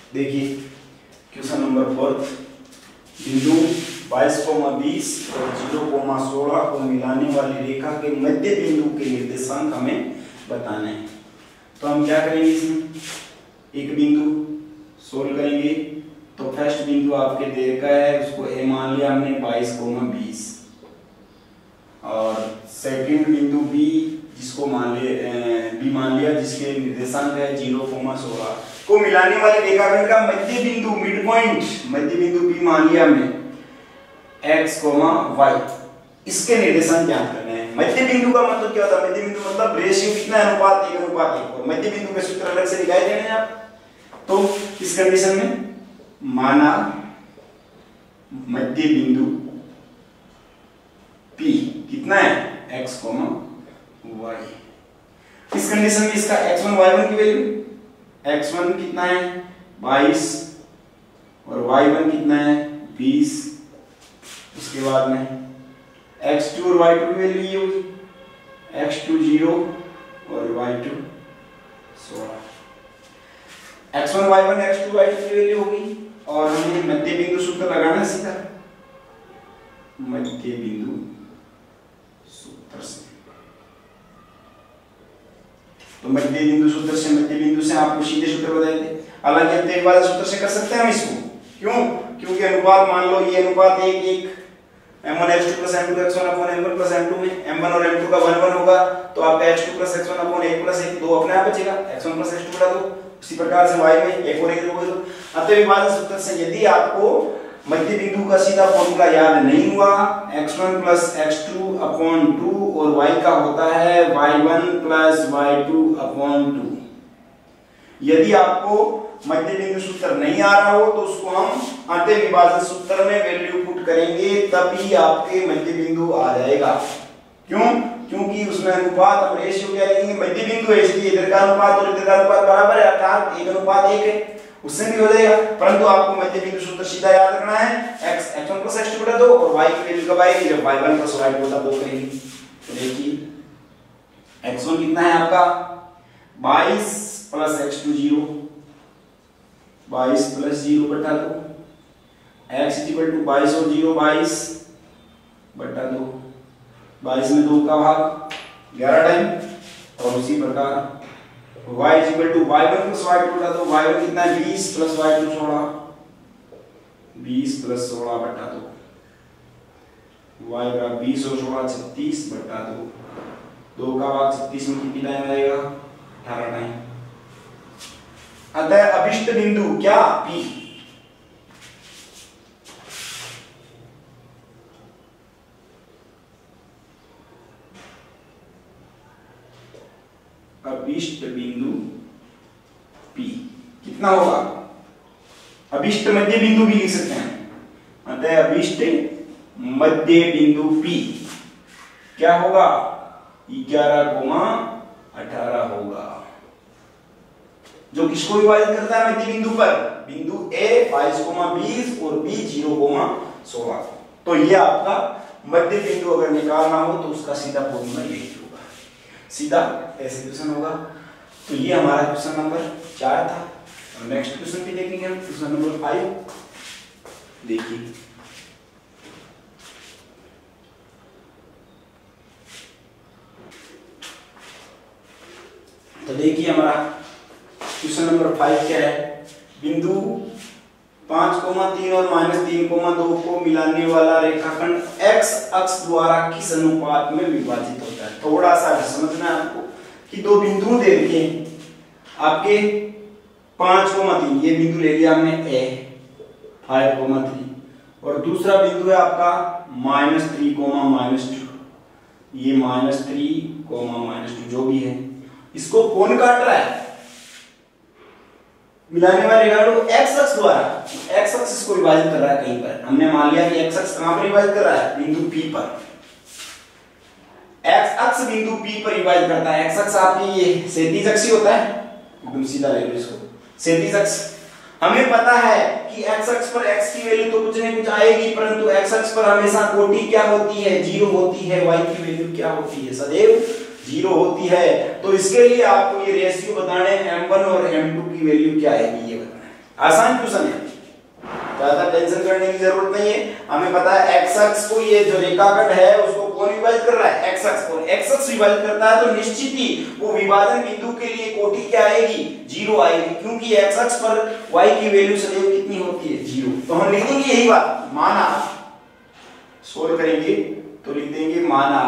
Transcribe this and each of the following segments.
देखिए question number 4, बिंदु 22,20 और 0,16 को मिलाने वाली रेखा के मध्य बिंदु के निर्देशांक हमें बताने हैं। तो हम क्या करेंगे, इसमें एक बिंदु सोल्व करेंगे। तो फर्स्ट बिंदु आपके दे का है, उसको ए मान लिया हमने 22,20 और सेकंड बिंदु बी जिसको मान लिया जिसके निर्देशांक है 0,16 को मिलाने वाली रेखाखंड का मध्य बिंदु मिड पॉइंट मध्य बिंदु बी मान लिया हमने x, y, इसके निर्देशांक ज्ञात करने हैं। मध्य बिंदु का मतलब क्या होता है? मध्य बिंदु मतलब रेशियो कितना है, अनुपात 1:1 और मध्य बिंदु के सूत्र अलग से दिखाई देने हैं आप। तो इस कंडीशन में माना मध्य बिंदु P कितना है x, y। इस कंडीशन में इसका x1 y1 की वैल्यू, x1 कितना है 22 और y1 कितना है 20। उसके बाद में x2 और y2 की वैल्यू ये होगी, x2 0 और y2 16। x1 y1 x2 y2 की वैल्यू होगी और हमें मध्य बिंदु सूत्र लगाना सीधा मध्य बिंदु सूत्र से। तो मध्य बिंदु सूत्र से मध्य बिंदु से आपको सीधे सूत्र बताएंगे। हालांकि हम एक वाले सूत्र से कर सकते हैं हम इसको, क्यों? क्योंकि अनुपात मान लो ये अनुपात 1:1 m1 x2 + m2 x1 / m1 + m2 में m1 और m2 का 1:1 होगा तो आपका x2 + x1 / 1 + 1 2 अपने आप बचेगा, x1 + x2 बटा 2। उसी प्रकार से y में 1 और 1 होगा। अतः विभाजन सूत्र से यदि आपको मध्य बिंदु का सीधा फॉर्मूला याद नहीं हुआ, x1 + x2 / 2 और y का होता है y1 + y2 / 2। यदि आपको मध्य बिंदु सूत्र नहीं आ रहा हो तो उसको हम अंत्य विभाजन सूत्र में वैल्यू पुट करेंगे, तभी आपके मध्य बिंदु आ जाएगा। क्यों? क्योंकि उसमें अनुपात हम रेशियो क्या लेंगे, मध्य बिंदु है इसलिए इधर का अनुपात और इधर का अनुपात बराबर है, अर्थात 1:1 है, उससे भी हो जाएगा। परंतु आपको मध्य बिंदु सूत्र सीधा याद रखना है, x1 + x2 बटा 2 और y की वैल्यू कब आएगी, जब y1 + y2 बटा 2 करेंगे। तो देखिए x1 कितना है आपका 22 + x2 0, 22 + 0 बटा 2, x = 22 और 0 22 बटा 2, 22 में 2 का भाग 11 टाइम। और उसी प्रकार y = y1 + y2 बटा 2, y1 कितना है 20 + y2 16, 20 + 16 बटा 2, y का 20 और 16 36 बटा 2, 2 का भाग 36 में कितनी टाइम आएगा 18 टाइम। अतः अभिष्ट बिंदु क्या P, अभिष्ट बिंदु P कितना होगा, अभिष्ट मध्य बिंदु भी लिख सकते हैं। अतः अभिष्ट मध्य बिंदु P क्या होगा 11,18 होगा, जो किसको विभाजित करता है मध्य बिंदु पर, बिंदु A 22,20 और B 0,16। तो ये आपका मध्य बिंदु अगर निकालना हो तो उसका सीधा फॉर्मूला यही होगा, सीधा ऐसे क्वेश्चन होगा। तो ये हमारा क्वेश्चन नंबर 4 था। और नेक्स्ट क्वेश्चन भी देखेंगे हम, क्वेश्चन नंबर 5। देखिए तो देखिए हमारा क्वेश्चन नंबर 5 क्या है, बिंदु 5,3 और -3,2 को मिलाने वाला रेखाखंड x अक्ष द्वारा किस अनुपात में विभाजित होता है। थोड़ा सा समझना है आपको कि दो बिंदु दे दिए आपके 5,3, ये बिंदु ले लिया हमने a 5,3 और दूसरा बिंदु है आपका -3, -2, ये -3, -2 जो भी है, इसको कौन काट रहा है, मिलाने वाले रेखाखंड को x अक्ष द्वारा, x अक्ष इसको विभाजित कर रहा है कहीं पर। हमने मान लिया कि x अक्ष कहां पर विभाजित कर रहा है, बिंदु P पर। x अक्ष बिंदु P पर विभाजित करता है। x अक्ष आपकी ये क्षैतिज अक्ष ही होता है, एकदम सीधा ले लो इसको, क्षैतिज अक्ष। हमें पता है कि x अक्ष पर x की वैल्यू तो कुछ नहीं कुछ आएगी, परंतु x अक्ष पर हमेशा कोटि क्या होती है, 0 होती है। y की वैल्यू क्या होती है, सदैव 0 होती है। तो इसके लिए आपको ये रेशियो बताने m1 और m2 की वैल्यू क्या आएगी ये बताना है। आसान क्वेश्चन है, ज्यादा टेंशन करने की जरूरत नहीं है। हमें पता है एक्स अक्ष को, ये जो रेखाखंड है उसको कौन विभाजित कर रहा है, एक्स अक्ष को। एक्स अक्ष विभाजित करता है तो निश्चित ही वो विभाजन बिंदु के लिए कोटि क्या आएगी, 0 आएगी, क्योंकि एक्स अक्ष पर y की वैल्यू सदैव कितनी होती है, 0। तो हम लिखेंगे यही बात, माना, सोल्व करेंगे तो लिख देंगे माना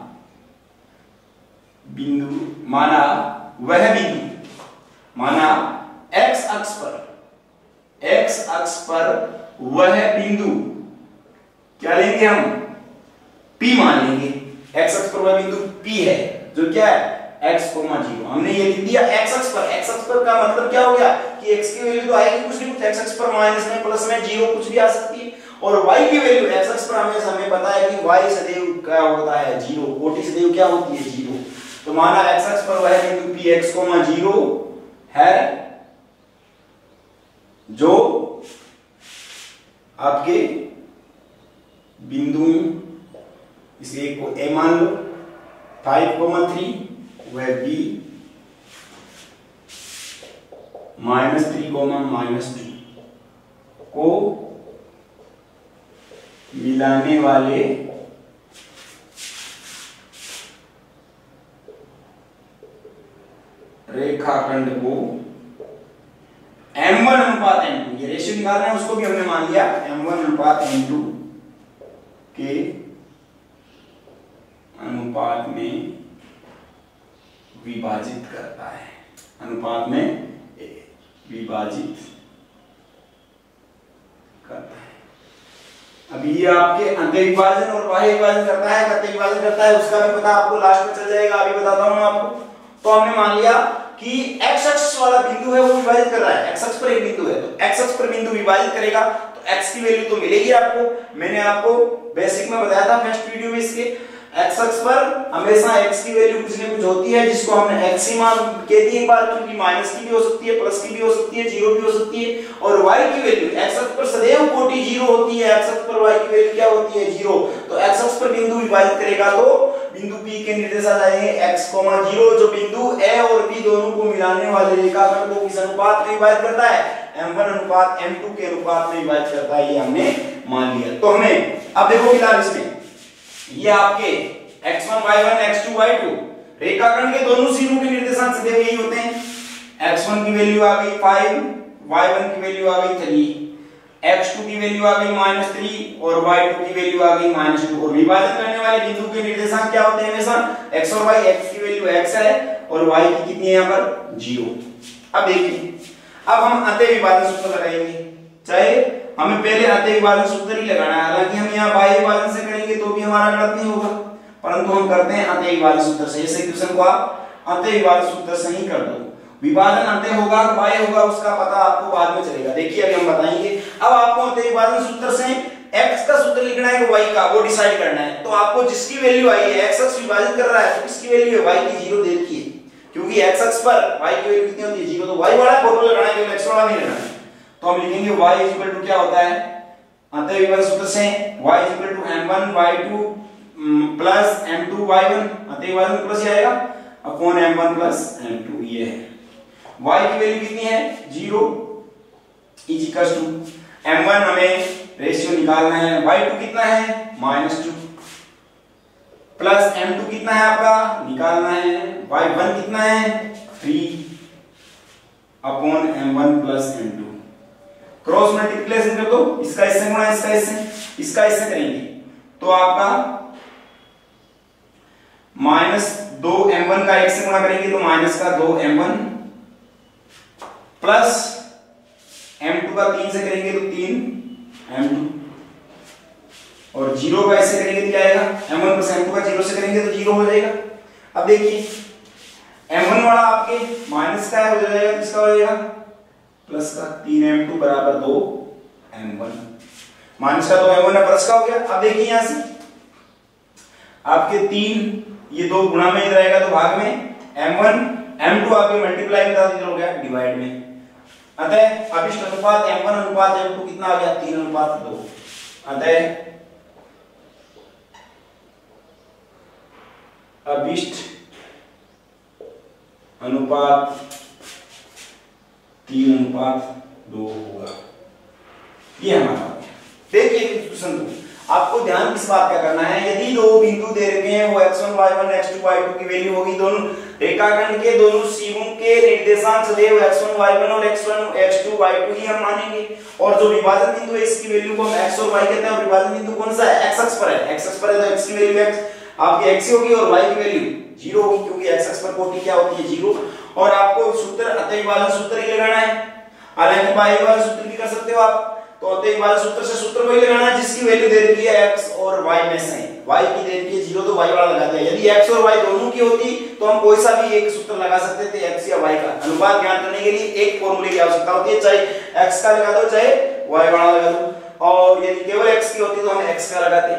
बिंदु, माना वह बिंदु, माना एक्स अक्ष पर, एक्स अक्ष पर वह बिंदु क्या लेंगे हम, P मान लेंगे। एक्स अक्ष पर वह बिंदु P है जो क्या है x, 0। हमने ये लिख दिया एक्स अक्ष पर। एक्स अक्ष पर का मतलब क्या हो गया कि x की वैल्यू तो आएगी कुछ नहीं कुछ, एक्स अक्ष पर माइनस में प्लस में 0 कुछ भी आ सकती है, और y की वैल्यू एक्स अक्ष पर हमें पता है कि y सदैव क्या होता है, 0, कोटि सदैव क्या होती है, 0। तो माना एक्स अक्ष पर वह बिंदु P x, 0 है जो आपके बिंदु, इस एक को A मान लो, 5, 3 वह B, -3, -2 को मिलाने वाले रेखाखंड को M1 अनुपात M2, ये रेशियो निकालना है उसको भी हमने मान लिया, M1 अनुपात M2 के अनुपात में विभाजित करता है, अनुपात में विभाजित करता है। अब ये आपके अंत्य विभाजन और बाह्य विभाजन करता है, अंत्य विभाजन करता है उसका भी पता आपको लास्ट में चल जाएगा, अभी बताता हूं आपको। तो हमने मान लिया कि x अक्ष वाला बिंदु है वो विभाजित कर रहा है, x अक्ष पर एक बिंदु है तो x अक्ष पर बिंदु विभाजित करेगा तो x की वैल्यू तो मिलेगी आपको। मैंने आपको बेसिक में बताया था फर्स्ट वीडियो में इसके, x अक्ष पर हमेशा x की वैल्यू कुछ न कुछ होती है जिसको हमने x ही मान कह दी एक बार, क्योंकि माइनस की भी हो सकती है, प्लस की भी हो सकती है, 0 भी हो सकती है, और y की वैल्यू x अक्ष पर सदैव कोटि 0 होती है, x अक्ष पर y की वैल्यू क्या होती है, 0। तो x अक्ष पर बिंदु विभाजित करेगा तो बिंदु P के निर्देशांक आएंगे x, 0 जो बिंदु A और B दोनों को मिलाने वाले रेखाखंड को किस अनुपात में विभाजित करता है, M1 अनुपात M2 के अनुपात में विभाजित करता है, ये हमने मान लिया। तो हमें अब देखो फिलहाल इसमें ये आपके x1 y1 x2 y2 रेखाखंड के दोनों सिरों के निर्देशांक सदैव यही होते हैं। x1 की वैल्यू आ गई 5, y1 की वैल्यू आ गई 3, x2 की वैल्यू आ गई -3 और y2 की वैल्यू आ गई -2। और विभाजन करने वाले बिंदु के निर्देशांक क्या होते हैं हमेशा, x और y, x की वैल्यू x है और y की कितनी है यहाँ पर, 0। अब देखिए, अब हम अंत्य विभाजन सूत्र लगाएंगे, चाहे हमें पहले अंत्य विभाजन सूत्र ही लगाना है, हालांकि हम यहाँ बाह्य विभाजन से करेंगे तो भी हमारा गलत नहीं होगा, परंतु हम करते हैं अंत्य विभाजन सूत्र से। इस क्वेश्चन को आप अंत्य विभाजन सूत्र से ही कर दो, विभाजन अंत्य होगा बाह्य होगा उसका पता आपको बाद में चलेगा। देखिए अभी हम बताएंगे। अब आपको अंत्य विभाजन सूत्र से x का सूत्र लिखना है कि y का, वो डिसाइड करना है। तो आपको जिसकी वैल्यू आई है, x अक्ष विभाजित कर रहा है तो किसकी वैल्यू है, y की 0 दे रखी है, क्योंकि x अक्ष पर y की वैल्यू कितनी होती है, 0। तो y वाला फॉर्मूला लगाना है, केवल x वाला नहीं लगाना है। तो हम लिखेंगे y क्या होता है अंत्य विभाजन सूत्र से, y m1 y2 plus m2 y1, अंत्य विभाजन प्लस आएगा अपॉन m1 प्लस m2, ये है। y की वैल्यू कितनी है, 0 इज इक्वल टू m1 हमें रेशियो निकालना है, y2 कितना है -2 प्लस m2 कितना है आपका निकालना है, y1 कितना है 3 upon m1 plus m2। Cross multiplication कर दो, इसका इससे गुणा इसका इससे करेंगे तो आपका -2m1 का 1 से गुणा करेंगे तो माइनस का 2m1 प्लस m2 का 3 से करेंगे तो 3m2 और 0 का ऐसे करेंगे तो क्या आएगा, m1 प्लस m2 का 0 से करेंगे तो 0 हो जाएगा। अब देखिए m1 वाला आपके माइनस का हो जाएगा, किसका हो जाएगा प्लस का, 3m2 बराबर 2m1, माइनस का 2m1 है प्लस का हो गया। अब देखिए यहां से आपके 3 ये 2 गुणा में इधर आएगा तो भाग में, m1 m2 आपके मल्टीप्लाई में था इधर हो गया डिवाइड में, अतः अभिष्ट अनुपात m1 अनुपात m2 कितना आ गया 3:2। अतः अभिष्ट अनुपात 3:2 2 होगा। ये हमारा देखिए क्वेश्चन 2, आपको ध्यान किस बात का करना है, यदि दो बिंदु दे रखे हैं वो x1 y1 x2 y2 की वैल्यू होगी, दोनों रेखाखंड के दोनों सीमों के निर्देशांक सदैव x1 y1 और x1 x2 y2 ही हम मानेंगे, और जो विभाजन बिंदु है इसकी वैल्यू को हम x और y कहते हैं, और विभाजन बिंदु कौन सा है, x अक्ष पर है, x अक्ष पर है तो x की वैल्यू x आपकी x ही होगी और y की वैल्यू 0 होगी, क्योंकि x अक्ष पर कोटि क्या होती है 0। और आपको सूत्र अतः विभाजन सूत्र ही लगाना है, हालांकि बाह्य विभाजन सूत्र भी कर सकते हो आप, तो अतः विभाजन सूत्र से सूत्र वही लगाना है जिसकी वैल्यू दे रखी है x और y में से, y की दे रखी है 0 तो y वाला लगाते हैं, यदि x और y दोनों की होती तो हम कोई सा भी एक सूत्र लगा सकते थे x या y का। अनुपात ज्ञात करने के लिए एक फॉर्मूले की आवश्यकता होती है, चाहे x का लगा दो चाहे y वाला लगा दो, और यदि केवल x की होती तो हम x का लगाते।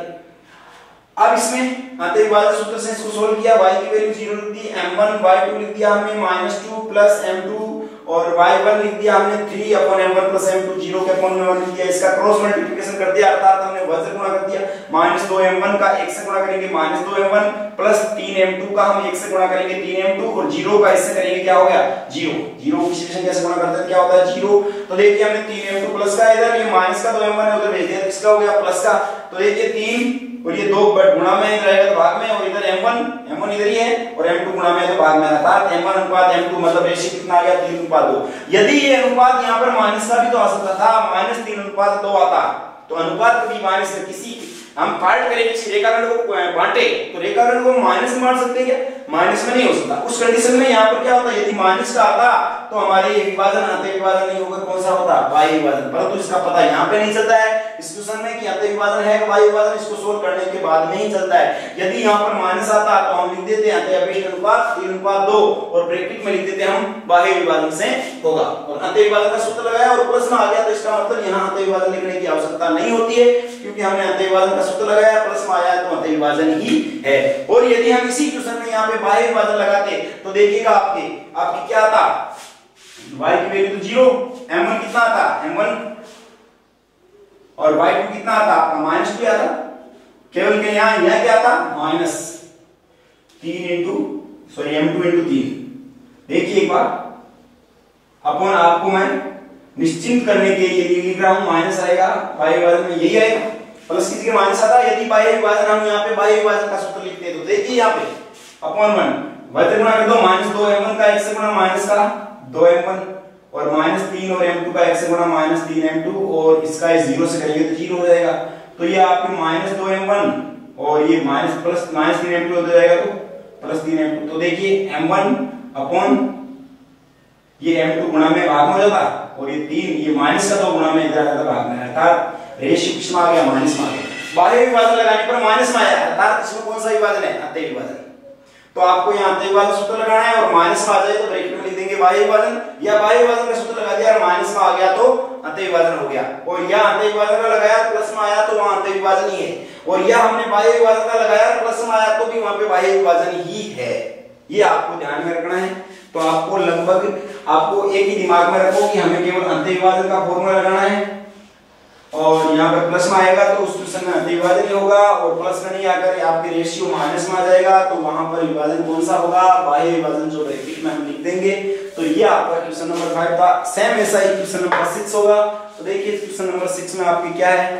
अब इसमें अतः विभाजन सूत्र से इसको सोल्व किया, y की वैल्यू 0 लिख दी, m1 y2 लिख दिया हमने -2 प्लस m2, और y1 लिख दिया हमने 3 अपॉन m1 प्लस m2 0 के अपॉन m1 लिख दिया, इसका क्रॉस मल्टीप्लिकेशन कर दिया, अर्थात हमने वज्र गुणा कर दिया, -2m1 का 1 से गुणा करेंगे -2m1 प्लस 3m2 का हम 1 से गुणा करेंगे 3m2, और 0 का इससे करेंगे क्या हो गया 0, 0 की सिचुएशन कैसे गुणा करते हैं क्या होता है 0। तो देखिए हमने 3m2 प्लस का इधर ये माइनस का 2m1 है उधर भेज दिया, इसका हो गया प्लस का, तो देखिए 3 और ये 2 गुणा में रहेगा तो भाग में, और इधर m1 इधर ही है और m2 गुणा में तो भाग में, अर्थात m1 अनुपात m2 मतलब रेशियो कितना आ गया 3:2। यदि ये अनुपात यहाँ पर माइनस का भी तो आ सकता था, -3:2 आता, तो अनुपात कभी माइनस किसी हम पार्ट करेंगे किसी रेखाखंड को बांटे तो रेखाखंड को माइनस में बांट सकते हैं क्या, माइनस में नहीं हो सकता। उस कंडीशन में यहाँ पर क्या होता है, यदि माइनस का आता तो हमारे विभाजन अतः विभाजन नहीं होगा, कौन सा होता बाह्य विभाजन, परंतु इसका पता यहाँ पे नहीं चलता है इस क्वेश्चन में कि अतः विभाजन है कि बाह्य विभाजन, इसको सोल्व करने के बाद नहीं चलता है। यदि यहाँ पर माइनस आता तो हम लिख देते अतः अभिष्ट अनुपात 3:2 और ब्रैकेट में लिख देते हम बाह्य विभाजन से होगा, और अतः विभाजन का सूत्र लगाया और प्रश्न आ गया, तो इसका मतलब यहाँ अतः विभाजन लिखने की आवश्यकता नहीं होती है, क्योंकि हमने अतः विभाजन का सूत्र लगाया, प्रश्न आया तो अतः विभाजन ही है। और यदि हम इसी क्वेश्चन में यहाँ पे बाह्य विभाजन लगाते तो देखिएगा आपकी क्या आता, y की वैल्यू तो 0, m1 कितना आता m1, और y2 कितना आता आपका -2 आता, केवल के यहाँ क्या आता m2 × 3। देखिए एक बार अपन आपको मैं निश्चिंत करने के लिए लिख रहा हूं, माइनस आएगा बाह्य विभाजन में यही आएगा, प्लस किसी के माइनस आता, यदि बाह्य विभाजन हम यहाँ पे बाह्य विभाजन का सूत्र लिखते हैं तो देखिए यहाँ पे अपॉन 1 वज्र गुणा कर दो, -2m1 का 1 से गुणा माइनस का 2m1, और -3 और m2 का 1 से गुणा -3m2, और इसका 0 से करेंगे तो 0 हो जाएगा, तो ये आपके -2m1 और ये प्लस -3m2 हो जाएगा तो +3m2, तो देखिए m1 अपॉन ये m2 गुणा में भाग में हो जाता, और ये 3 ये माइनस का 2 गुणा में इधर आता भाग में, अर्थात रेशियो किसमें आ गया माइनस में आ गया, बाह्य विभाजन लगाने पर माइनस में आया, अर्थात इसमें कौन सा विभाजन है अतः विभाजन। तो आपको यहाँ अतः विभाजन सूत्र लगाना है, और माइनस में आ जाए तो ब्रैकेट में लिख देंगे बाह्य विभाजन, या बाह्य विभाजन का सूत्र लगा दिया और माइनस में आ गया तो अतः विभाजन हो गया, और यहाँ अतः विभाजन का लगाया प्लस में आया तो वहां अतः विभाजन ही है, और यह हमने बाह्य विभाजन का लगाया प्लस में आया तो भी वहां पे बाह्य विभाजन ही है, ये आपको ध्यान में रखना है। तो आपको लगभग आपको एक ही दिमाग में रखो कि हमें केवल अतः विभाजन का फॉर्मूला लगाना है, और यहाँ पर प्लस में आएगा तो उस क्वेश्चन में अतः विभाजन ही होगा, और प्लस में नहीं आकर आपके रेशियो माइनस में आ जाएगा तो वहां पर विभाजन कौन सा होगा बाह्य विभाजन, जो ब्रैकेट में हम लिख देंगे। तो ये आपका क्वेश्चन नंबर 5 था। सेम ऐसा ही क्वेश्चन नंबर 6 होगा, तो देखिए क्वेश्चन नंबर 6 में आपकी क्या है,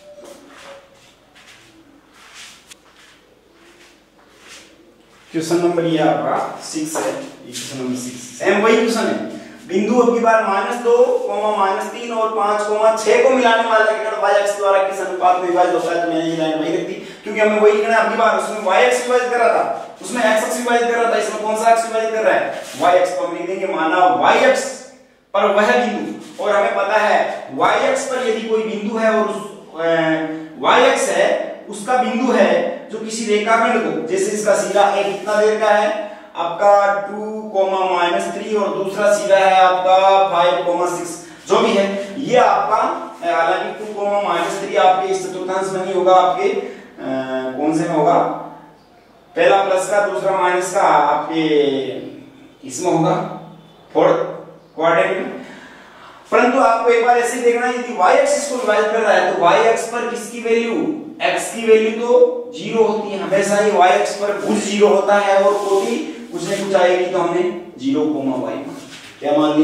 क्वेश्चन नंबर ये आपका 6 है, ये क्वेश्चन नंबर 6 सेम वही क्वेश्चन है, बिंदु अब की बार -2, -3 और 5, 6 को मिलाने वाला रेखाखंड y अक्ष द्वारा किस अनुपात में विभाजित होता है, तो मैंने ये लाइन वही रख दी, क्योंकि हमें वही लिखना है। अब की बार उसमें y अक्ष विभाजित कर रहा था, उसमें x अक्ष विभाजित कर रहा था, इसमें कौन सा अक्ष विभाजित कर रहा है y अक्ष, तो हम लिख देंगे माना y अक्ष पर वह बिंदु, और हमें पता है y अक्ष पर यदि कोई बिंदु है और उस y अक्ष है उसका बिंदु है जो किसी रेखाखंड को, जैसे इसका सीधा a कितना देर का है आपका 2, -3 और दूसरा सीधा है आपका 5, 6 जो भी है, ये आपका हालांकि 2, -3 आपके इस चतुर्थांश में नहीं होगा, आपके कौन से में होगा, पहला प्लस का दूसरा माइनस का आपके इसमें होगा फोर्थ क्वाड्रेंट में। परंतु आपको एक बार ऐसे देखना है, यदि y एक्सिस को विभाजित कर रहा है तो y एक्स पर किसकी वैल्यू, x की वैल्यू तो 0 होती है, हमेशा ही y एक्स पर भुज 0 होता है, और कोटि कुछ न कुछ आएगी तो हमने 0, y क्या मान लिया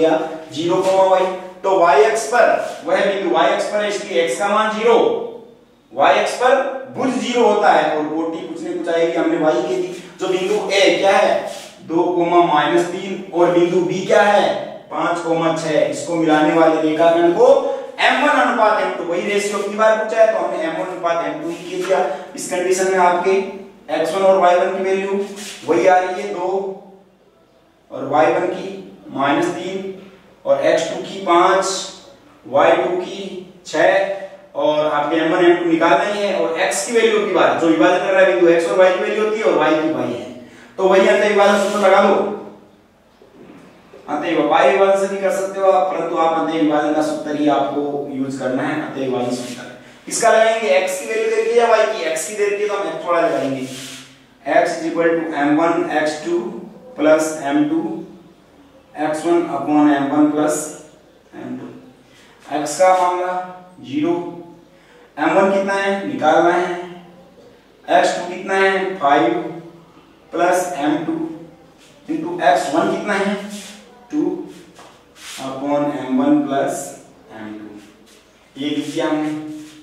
0, y। तो y अक्ष पर वह बिंदु y अक्ष पर है, इसलिए x का मान 0, y अक्ष पर भुज 0 होता है और कोटि कुछ न कुछ आएगी, हमने y की थी। जो बिंदु a क्या है 2, -3 और बिंदु b क्या है 5, 6, इसको मिलाने वाले रेखाखंड को m1 अनुपात m2, वही रेशियो की बार पूछा है तो हमने m1 अनुपात m2 ही किया। इस कंडीशन में आपके x1 और y1 की वैल्यू वही आ रही है 2 और y1 की -3 और x2 की 5, y2 की 6 और आपके m1 m2 निकालना ही है। और x की वैल्यू की बात, जो विभाजन कर रहा है बिंदु x और y की वैल्यू होती है और y की y है, तो वही अंत विभाजन सूत्र लगा लो। अंत विभाजन से भी कर सकते हो आप, परंतु आप अंत विभाजन का सूत्र ही आपको यूज करना है, अंत विभाजन सूत्र। इसका लगाएंगे x की वैल्यू दे दी है या y की, x की दे दी है तो हम x थोड़ा लगाएंगे, x m1 x2 plus m2 x1 upon m1 plus m2। x का मामला 0, m1 कितना है निकालना है, x2 कितना है 5 प्लस m2 इंटू x1 कितना है 2 अपॉन m1 प्लस m2। ये लिख दिया हमने।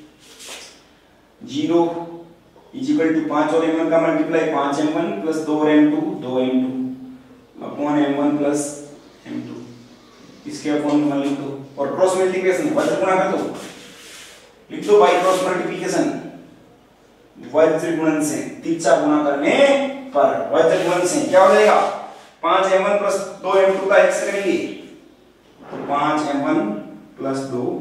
0 इक्वल टू 5 और m1 का multiply 5m1 plus 2m2 2m2 upon m1 plus m2, इसके अपॉन 1 लिख दो और क्रॉस मल्टीप्लिकेशन वज्र गुणा कर दो, लिख दो बाई क्रॉस मल्टीप्लिकेशन, वज्र गुणन से तीसरा गुणा करने पर वज्र गुणन से क्या हो जाएगा 5m1 प्लस 2m2 का x करेंगे तो 5m1 plus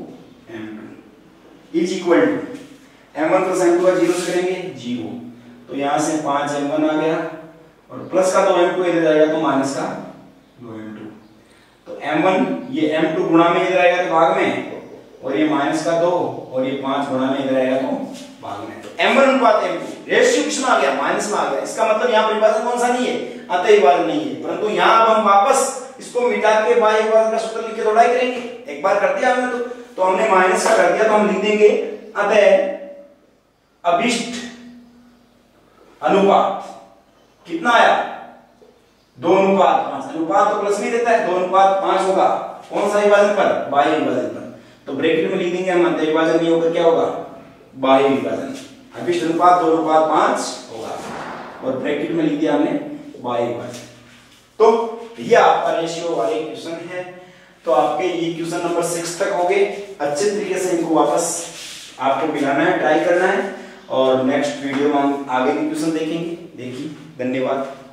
2m2 is equal to m1 plus m2 का 0 से करेंगे 0, तो यहां से 5m1 आ गया और प्लस का 2m2 इधर जाएगा तो माइनस का 2m2, तो m1 ये m2 गुणा में इधर आएगा तो भाग में, और ये माइनस का 2 और ये 5 गुणा में इधर आएगा तो भाग में। तो m1 अनुपात m2 रेशियो किसमें आ गया माइनस में आ गया। इसका मतलब यहाँ पर विभाजन कौन सा नहीं है, अंत विभाजन नहीं है, परंतु यहाँ अब हम वापस इसको मिटा के बाह्य विभाजन का सूत्र लिख के थोड़ा ही करेंगे। एक बार कर दिया हमने तो हमने माइनस का कर दिया तो हम लिख देंगे अतः अभिष्ट अनुपात कितना आया 2:5, अनुपात तो प्लस में देता है 2:5 होगा, कौन सा विभाजन पर बाह्य विभाजन पर, तो ब्रैकेट में लिख देंगे हम अंत विभाजन नहीं होकर क्या होगा बाह्य विभाजन, अभिष्ट अनुपात 2:5 होगा और ब्रैकेट में लिख दिया हमने बाह्य विभाजन। तो ये आपका रेशियो वाले क्वेश्चन है, तो आपके ये क्वेश्चन नंबर 6 तक हो गए। अच्छे तरीके से इनको वापस आपको मिलाना है, ट्राई करना है और नेक्स्ट वीडियो में हम आगे के क्वेश्चन देखेंगे। देखिए, धन्यवाद।